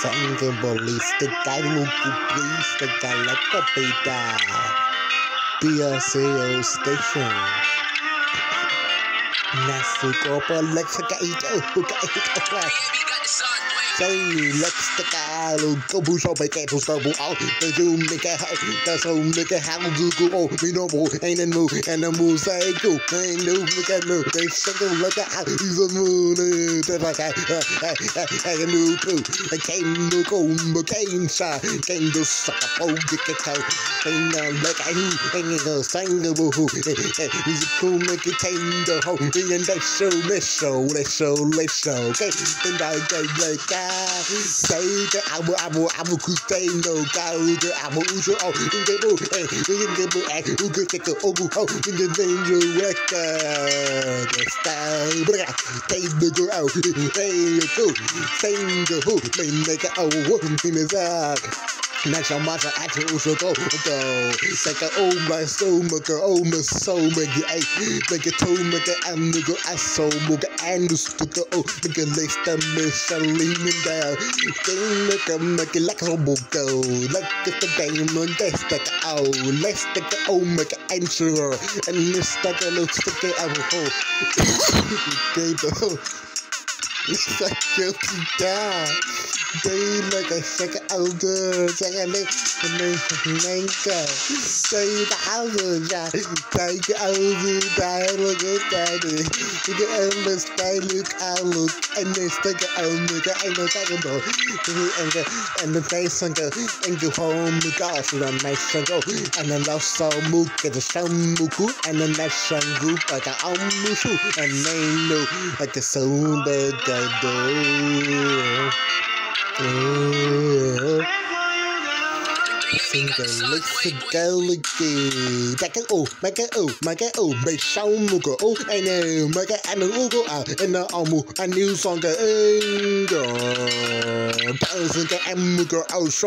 Sangabalista, please, the Galacapita, PRCO station. Nasukopa, Lexica, say, let's the guy go push up a cat start out. The Zoom make a house, that's how make a house go. We know more, ain't a move, and the moon say go. Ain't no make a move, they suck like a house. He's a moon, I knew too. I came to go, came side, came to suck up, oh, get a cow. Ain't like I knew, ain't a single who. He's a cool make it came to home, and they show, let's show. Okay, and I get like say that I will stay no go to I will usual in the book and who could take a over in the danger record the style take the go out hey go sing the hook make it over in the next on my action also go take a old my soul make a old my soul make it toe make it and go I so make it and to go make it list the mission leaning down make it like a go like the diamond that's the let's take the old make it answer and this like a look stick it out it's like guilty down. They like a second older, second make say the houses, take over, die look at daddy. You get endless, they look, I look, and they stick it on me, I know that and the face and go home, gosh, the nice and go, and then love so mook, get the sun muku, and the next group like a mushu, and they know like a sound that Single let's go again. Take it make it show mugo I know make it and ugo and a new song thousand mugo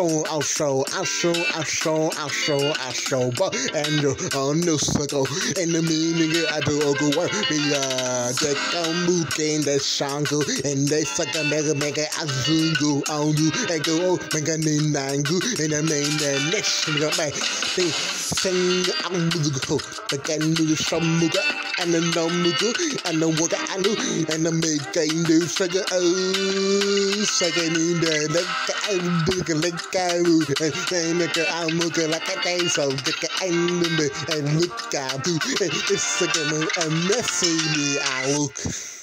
I'll show but and on no circle and the meaning I do go work the muke the shango and they suck a mega azungu do and go make a ninangu and I mean next got back sing again do the shamuga and the namugu and the water and the make do sugar second in the like a day so get the end and look out it's a messy I look